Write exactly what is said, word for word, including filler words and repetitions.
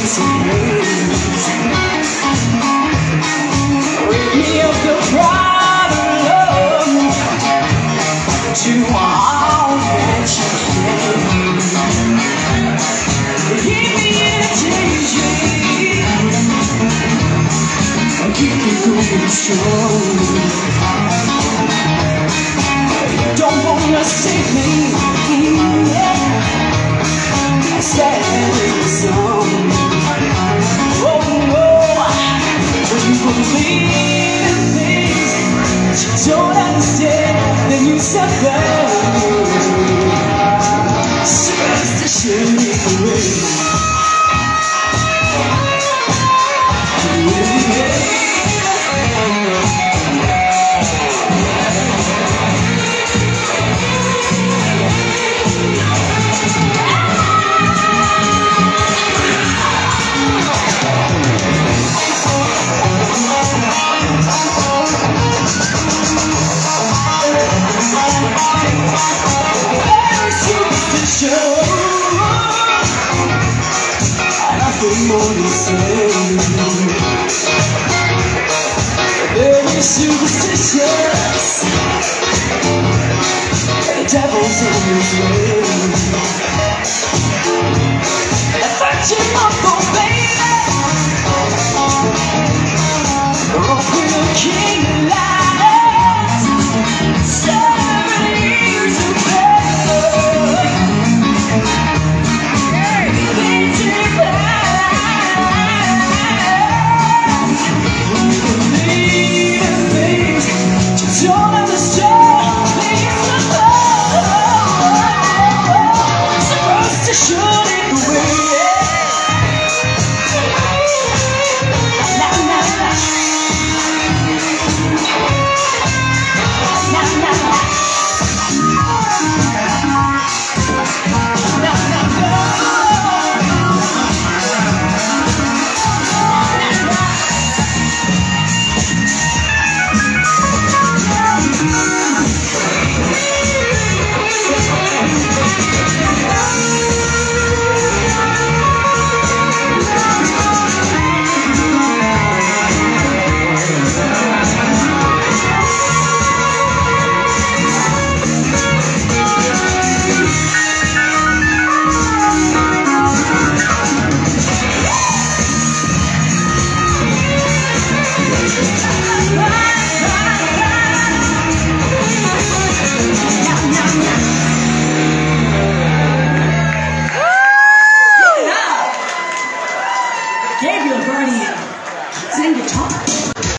face of grace. Rid me of the pride of love to all that you can. Give me attention, keep me going strong. Don't wanna save me, yeah. Sad as the song. Oh no, when you believe in things that you don't understand, then you suffer. Superstition is the way. Nothing more to say. Very superstitious. The devil's in his way. I thought you